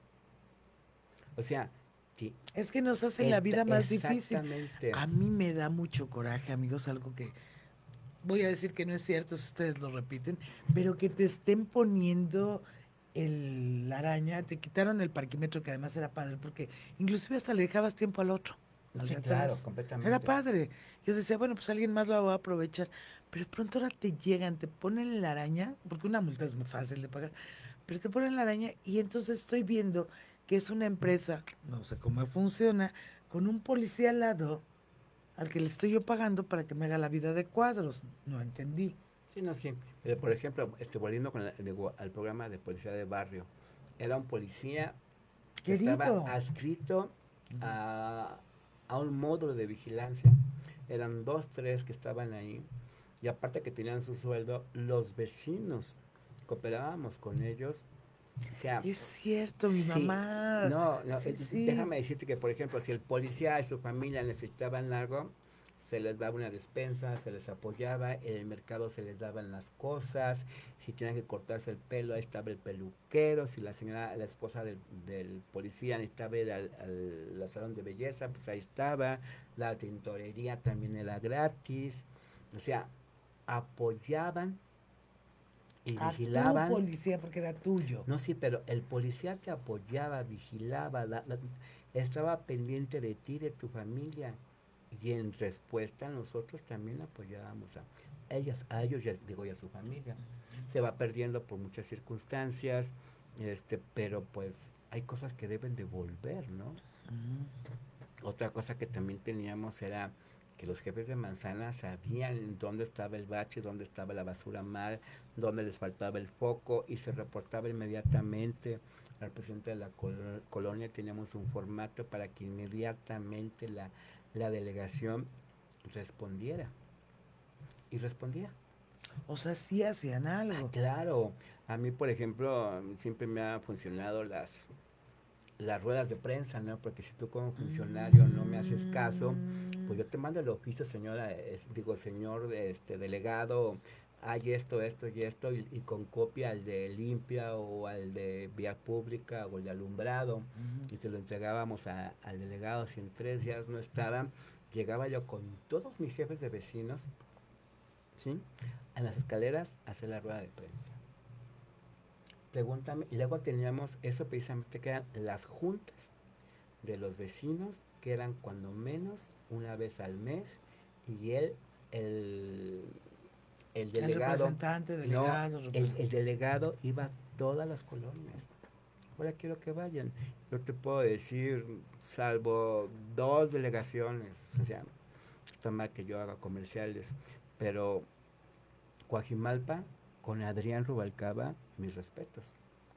O sea, Es que nos hacen la vida más difícil. exactamente. A mí me da mucho coraje, amigos, algo que voy a decir que no es cierto si ustedes lo repiten, pero que te estén poniendo la araña, te quitaron el parquímetro que además era padre, porque inclusive hasta le dejabas tiempo al otro, al Sí, de claro, atrás. completamente. Era padre. Yo decía, bueno, pues alguien más lo va a aprovechar. Pero de pronto ahora te llegan, te ponen la araña, porque una multa es muy fácil de pagar, pero te ponen la araña y entonces estoy viendo que es una empresa, no sé cómo funciona, con un policía al lado al que le estoy yo pagando para que me haga la vida de cuadros. No entendí. Sí, no, sí. Pero, por ejemplo, volviendo digo, al programa de policía de barrio, era un policía que estaba Querido. adscrito a un módulo de vigilancia. Eran 2, 3 que estaban ahí. Y aparte que tenían su sueldo, los vecinos cooperábamos con ellos. O sea, Es cierto, mi sí, mamá. no, Sí, sí. déjame decirte que, por ejemplo, si el policía y su familia necesitaban algo, se les daba una despensa, se les apoyaba, en el mercado se les daban las cosas, si tenían que cortarse el pelo, ahí estaba el peluquero, si la señora, la esposa del policía necesitaba ir al salón de belleza, pues ahí estaba, la tintorería también era gratis, o sea, apoyaban y A tu vigilaban. policía, porque era tuyo. No, sí, pero el policía te apoyaba, vigilaba, estaba pendiente de ti, de tu familia. Y en respuesta nosotros también apoyábamos a ellos, ya digo, y a su familia. Se va perdiendo por muchas circunstancias, pero pues hay cosas que deben de volver, ¿no? Otra cosa que también teníamos era que los jefes de manzana sabían dónde estaba el bache, dónde estaba la basura mal, dónde les faltaba el foco y se reportaba inmediatamente al presidente de la colonia. Teníamos un formato para que inmediatamente la delegación respondiera. Y respondía. O sea, sí hacían algo. Claro, a mí, por ejemplo, siempre me han funcionado las ruedas de prensa, ¿no? Porque si tú como funcionario no me haces caso, pues yo te mando el oficio, señora, señor delegado, hay esto y con copia al de limpia o al de vía pública o el de alumbrado, y se lo entregábamos al delegado. Si en 3 días no estaba, llegaba yo con todos mis jefes de vecinos, ¿sí?, a las escaleras a hacer la rueda de prensa. Pregúntame, y luego teníamos eso precisamente que eran las juntas de los vecinos, que eran cuando menos una vez al mes, y el delegado, representante, delegado. no, el delegado iba a todas las colonias. Ahora quiero que vayan. Yo te puedo decir, salvo 2 delegaciones, o sea, está mal que yo haga comerciales, pero Coajimalpa, con Adrián Rubalcaba, mis respetos.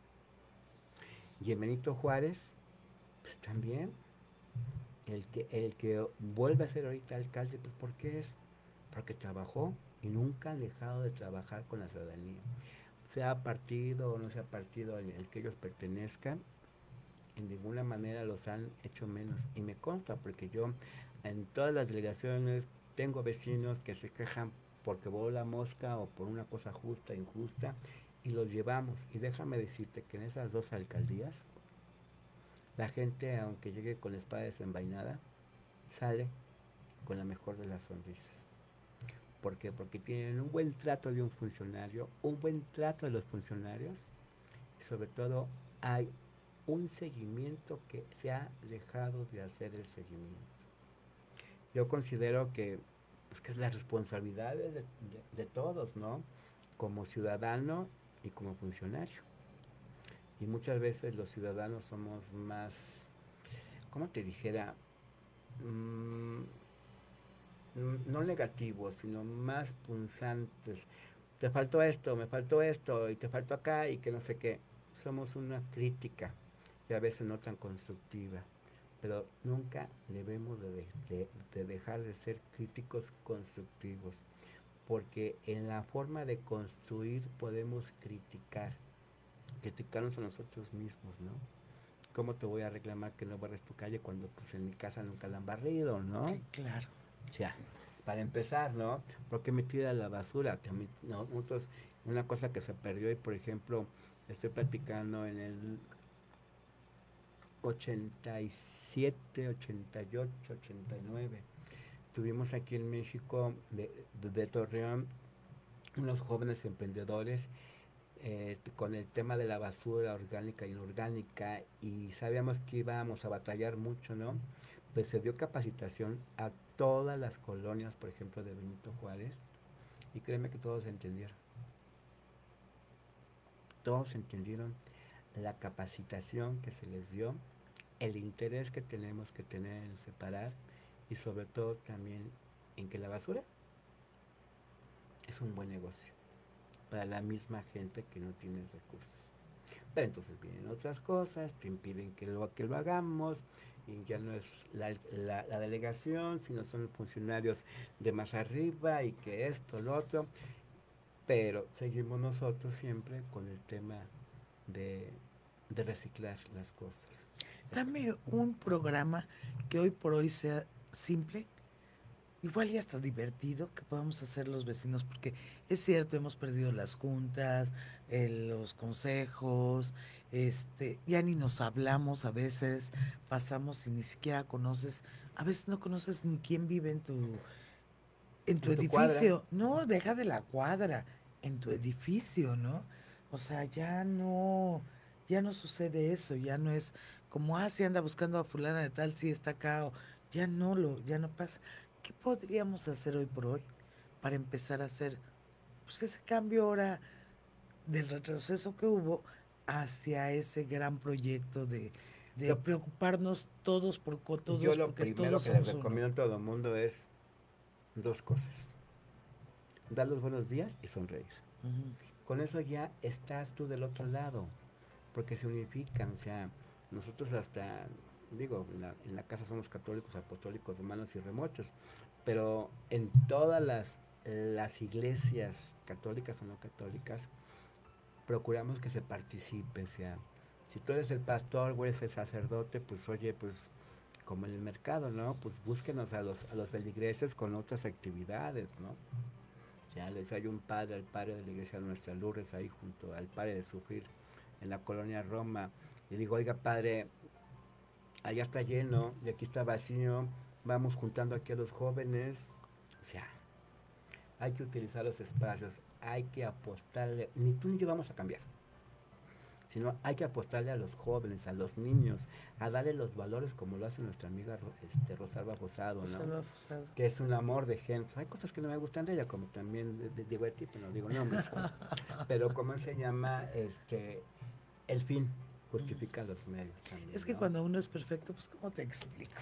Y en Benito Juárez, pues también, el que vuelve a ser ahorita alcalde, pues ¿por qué es? Porque trabajó y nunca han dejado de trabajar con la ciudadanía. Sea partido o no sea partido al que ellos pertenezcan, en ninguna manera los han hecho menos. Y me consta, porque yo en todas las delegaciones tengo vecinos que se quejan porque voló la mosca o por una cosa justa, injusta, y los llevamos. Y déjame decirte que en esas 2 alcaldías, la gente, aunque llegue con la espada desenvainada, sale con la mejor de las sonrisas. ¿Por qué? Porque tienen un buen trato de un funcionario, un buen trato de los funcionarios, y sobre todo hay un seguimiento que se ha dejado de hacer el seguimiento. Yo considero que, pues, que es la responsabilidad de todos, ¿no? Como ciudadano y como funcionario. Y muchas veces los ciudadanos somos más, ¿cómo te dijera? No negativos, sino más punzantes. Te faltó esto, me faltó esto, y te faltó acá, y que no sé qué. Somos una crítica, y a veces no tan constructiva. Pero nunca debemos de dejar de ser críticos constructivos, porque en la forma de construir podemos criticarnos a nosotros mismos, ¿no? ¿Cómo te voy a reclamar que no barres tu calle cuando pues en mi casa nunca la han barrido, ¿no? Sí, claro. O sea, para empezar, ¿no? ¿Por qué me tira la basura? Que a mí, no, una cosa que se perdió, y por ejemplo, estoy platicando en el 87, 88, 89. Tuvimos aquí en México, de Torreón, unos jóvenes emprendedores con el tema de la basura orgánica e inorgánica, y sabíamos que íbamos a batallar mucho, ¿no? Pues se dio capacitación a todas las colonias, por ejemplo, de Benito Juárez, y créeme que todos entendieron. Todos entendieron la capacitación que se les dio, el interés que tenemos que tener en separar, y sobre todo también en que la basura es un buen negocio para la misma gente que no tiene recursos. Pero entonces vienen otras cosas que impiden que lo hagamos, y ya no es la delegación, sino son funcionarios de más arriba, y que esto, lo otro, pero seguimos nosotros siempre con el tema de reciclar las cosas. Dame un programa que hoy por hoy sea simple, igual y hasta divertido, que podamos hacer los vecinos, porque es cierto, hemos perdido las juntas, los consejos, ya ni nos hablamos a veces, pasamos y ni siquiera conoces, a veces no conoces ni quién vive en tu edificio. No, deja de la cuadra, en tu edificio, ¿no? O sea, ya no sucede eso, ya no es como, si anda buscando a fulana de tal, si está acá, o ya no pasa. ¿Qué podríamos hacer hoy por hoy para empezar a hacer, pues, ese cambio ahora del retroceso que hubo hacia ese gran proyecto de preocuparnos todos por todos? Yo lo porque primero todos que les somos recomiendo uno. a todo el mundo es 2 cosas: dar los buenos días y sonreír. Con eso ya estás tú del otro lado, porque se unifican. O sea, nosotros hasta, digo, en la casa somos católicos, apostólicos, romanos y remotos, pero en todas las iglesias católicas o no católicas procuramos que se participe. O sea, si tú eres el pastor o eres el sacerdote, pues oye, pues como en el mercado, ¿no? Pues búsquenos a los feligreses con otras actividades, ¿no? Ya les hay un padre, el padre de la iglesia de Nuestra Lourdes, ahí junto al padre de Sufrir, en la colonia Roma. Y digo, oiga, padre, allá está lleno y aquí está vacío, vamos juntando aquí a los jóvenes. O sea, hay que utilizar los espacios, hay que apostarle, ni tú ni yo vamos a cambiar, sino hay que apostarle a los jóvenes, a los niños, a darle los valores como lo hace nuestra amiga Rosalba Posado, ¿no? Rosalba Posado. Que es un amor de gente. Hay cosas que no me gustan de ella, como también de Betty, pero no digo nombres. Pero ¿cómo se llama? El fin justifica los medios también. Es que ¿no? cuando uno es perfecto, pues ¿cómo te explico?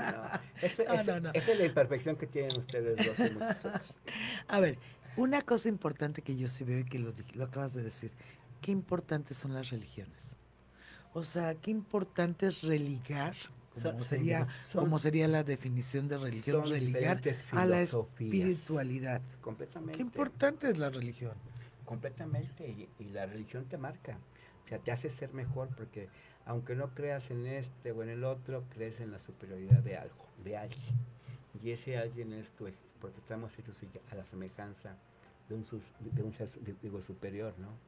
Esa es la imperfección que tienen ustedes dos y muchos otros. A ver, una cosa importante que yo sí veo y que lo acabas de decir, qué importantes son las religiones. O sea, qué importante es religar, como sería la definición de religión, religar a la espiritualidad. Completamente. Qué importante es la religión. Completamente, y la religión te marca, o sea, te hace ser mejor, porque aunque no creas en este o en el otro, crees en la superioridad de algo, de alguien, y ese alguien es tú, porque estamos hechos a la semejanza de un ser, digo, superior, ¿no?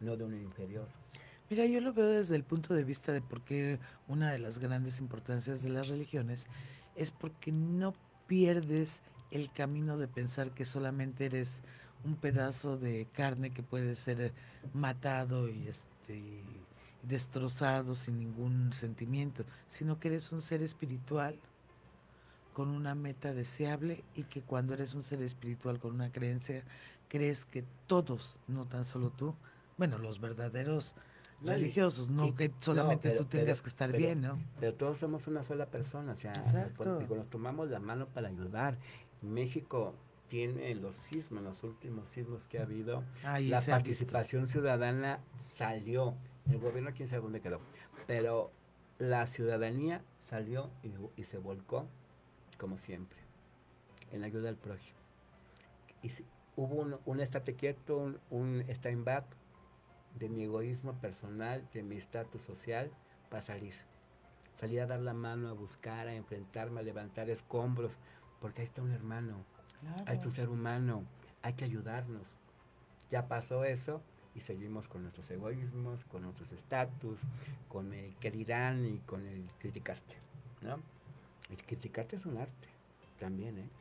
no de un inferior. Mira, yo lo veo desde el punto de vista de por qué una de las grandes importancias de las religiones es porque no pierdes el camino de pensar que solamente eres un pedazo de carne que puede ser matado y destrozado sin ningún sentimiento, sino que eres un ser espiritual con una meta deseable y que cuando eres un ser espiritual con una creencia, crees que todos, no tan solo tú, bueno, los verdaderos religiosos, no que solamente tú tengas que estar bien, ¿no? Pero todos somos una sola persona, o sea, Exacto. digo, nos tomamos la mano para ayudar. México tiene los sismos, los últimos sismos que ha habido, Ahí la se ha visto. participación ciudadana salió, el gobierno quién sabe dónde quedó, pero la ciudadanía salió y se volcó, como siempre, en ayuda al prójimo. Y hubo un estate quieto, un stand back de mi egoísmo personal, de mi estatus social, para salir a dar la mano, a buscar, a enfrentarme, a levantar escombros, porque ahí está un hermano, Claro. ahí está un ser humano, hay que ayudarnos. Ya pasó eso y seguimos con nuestros egoísmos, con nuestros estatus, con el que dirán y con el criticarte, ¿no? El criticarte es un arte también, ¿eh?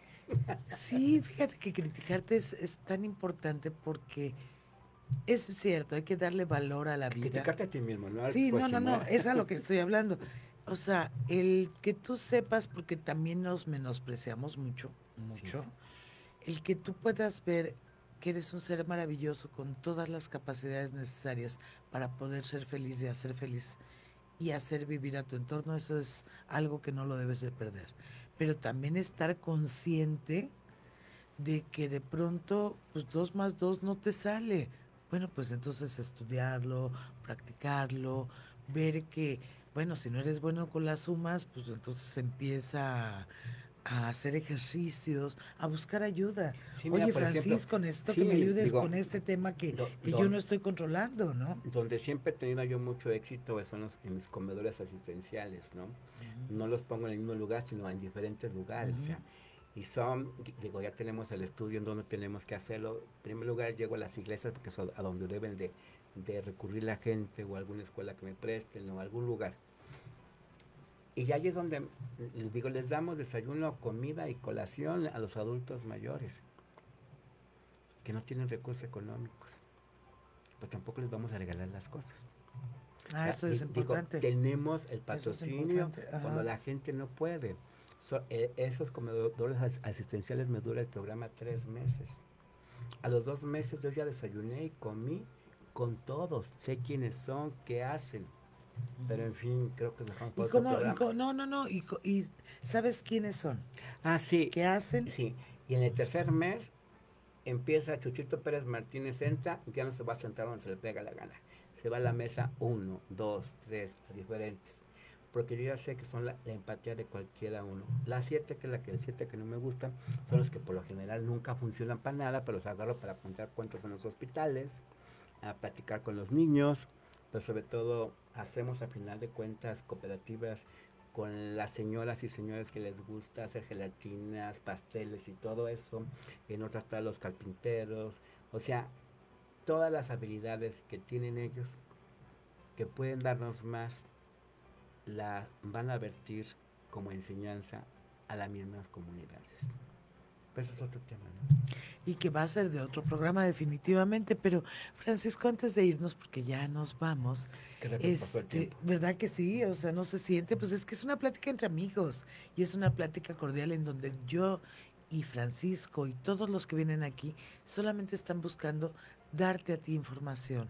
Sí, fíjate que criticarte es tan importante porque es cierto, hay que darle valor a la vida. Criticarte a ti mismo, ¿no? Al Sí, no, prójimo, ¿eh? es a lo que estoy hablando. O sea, el que tú sepas, porque también nos menospreciamos mucho, Sí, sí. el que tú puedas ver que eres un ser maravilloso con todas las capacidades necesarias para poder ser feliz y hacer feliz y hacer vivir a tu entorno, eso es algo que no lo debes de perder. Pero también estar consciente de que de pronto, pues 2 más 2 no te sale. Bueno, pues entonces estudiarlo, practicarlo, ver que, bueno, si no eres bueno con las sumas, pues entonces empieza a hacer ejercicios, a buscar ayuda. Sí, mira, Oye, por ejemplo, Francisco, necesito sí, que me ayudes digo, con este tema que do- yo do- no estoy controlando, ¿no? Donde siempre he tenido yo mucho éxito son en mis comedores asistenciales, ¿no? No los pongo en el mismo lugar, sino en diferentes lugares, o sea, y son, digo, ya tenemos el estudio en donde tenemos que hacerlo. En primer lugar, llego a las iglesias porque es a donde deben de recurrir la gente, o alguna escuela que me presten, o algún lugar. Y ahí es donde, les digo, les damos desayuno, comida y colación a los adultos mayores que no tienen recursos económicos. Pues tampoco les vamos a regalar las cosas. Ah, eso es Digo, importante. tenemos el Eso es patrocinio importante, ajá. cuando la gente no puede. Esos comedores asistenciales me dura el programa 3 meses. A los 2 meses yo ya desayuné y comí con todos. Sé quiénes son, qué hacen. Pero en fin, creo que dejamos ¿Y para otro cómo? programa. No, y ¿sabes quiénes son? Ah, sí. ¿Qué hacen? Sí. Y en el tercer mes empieza Chuchito Pérez Martínez, entra y ya no se va a sentar donde se le pega la gana. Se va a la mesa 1, 2, 3, a diferentes. Porque yo ya sé que son la empatía de cualquiera uno. Las 7, que es el 7 que no me gustan, son los que por lo general nunca funcionan para nada, pero los agarro para contar cuentos en los hospitales, a platicar con los niños, pero sobre todo hacemos a final de cuentas cooperativas con las señoras y señores que les gusta hacer gelatinas, pasteles y todo eso. En otras están los carpinteros, o sea, todas las habilidades que tienen ellos, que pueden darnos más, la van a vertir como enseñanza a las mismas comunidades. Pero eso es otro tema, ¿no? Y que va a ser de otro programa definitivamente, pero Francisco, antes de irnos, porque ya nos vamos, Qué rápido pasó el tiempo. ¿verdad que sí? O sea, no se siente, pues es que es una plática entre amigos y es una plática cordial en donde yo y Francisco y todos los que vienen aquí solamente están buscando darte a ti información,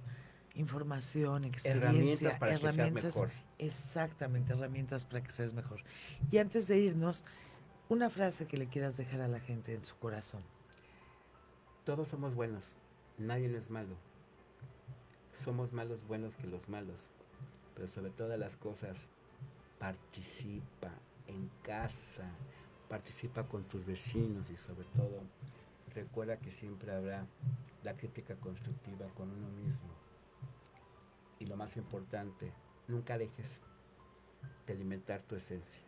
experiencia, Herramientas para que seas mejor. Exactamente, herramientas para que seas mejor. Y antes de irnos, una frase que le quieras dejar a la gente en su corazón. Todos somos buenos, nadie es malo. Somos malos buenos que los malos. Pero sobre todas las cosas, participa en casa, participa con tus vecinos y sobre todo, recuerda que siempre habrá la crítica constructiva con uno mismo. Y lo más importante, nunca dejes de alimentar tu esencia.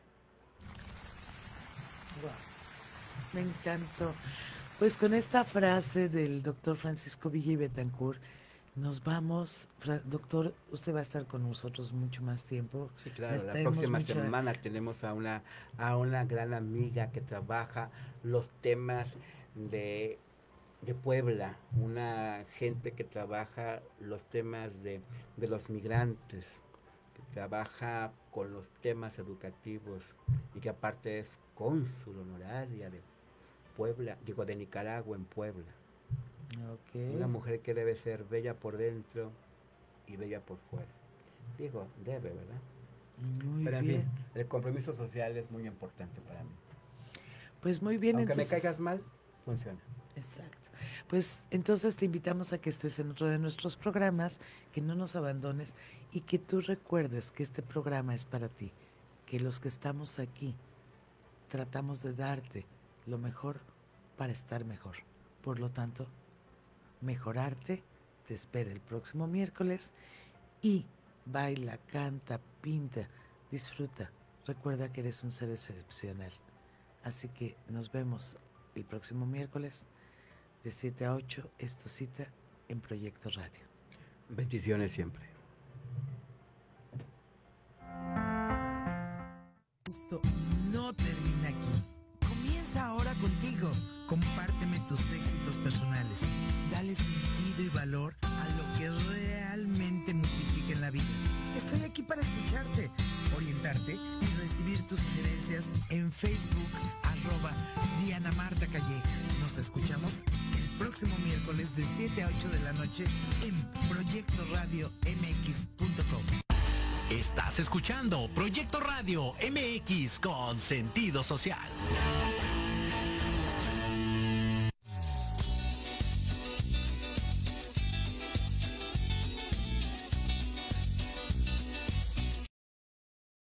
Wow, me encantó. Pues con esta frase del doctor Francisco Villa y Betancourt, Nos vamos, doctor, usted va a estar con nosotros mucho más tiempo. Sí, claro, la Tenemos próxima mucha- semana tenemos a una gran amiga que trabaja los temas de Puebla, una gente que trabaja los temas de los migrantes, que trabaja con los temas educativos y que aparte es cónsul honoraria de Puebla, digo de Nicaragua en Puebla. Ok. Una mujer que debe ser bella por dentro y bella por fuera. Digo, debe, ¿verdad? Muy Pero en bien. fin, el compromiso social es muy importante para mí. Pues muy bien, Aunque entonces. me caigas mal, funciona. Exacto. Pues entonces te invitamos a que estés en otro de nuestros programas, que no nos abandones y que tú recuerdes que este programa es para ti, que los que estamos aquí tratamos de darte lo mejor para estar mejor. Por lo tanto, mejorarte te espera el próximo miércoles y baila, canta, pinta, disfruta. Recuerda que eres un ser excepcional. Así que nos vemos el próximo miércoles de 7 a 8. Es tu cita en Proyecto Radio. Bendiciones siempre. Esto no termina aquí. Comienza ahora contigo. Compárteme tus éxitos personales. Dale sentido y valor a lo que realmente multiplica en la vida. Estoy aquí para escucharte, orientarte y recibir tus sugerencias en Facebook, @Diana Marta Calleja. Nos escuchamos el próximo miércoles de 7 a 8 de la noche en proyectoradiomx.com. Estás escuchando Proyecto Radio MX con sentido social.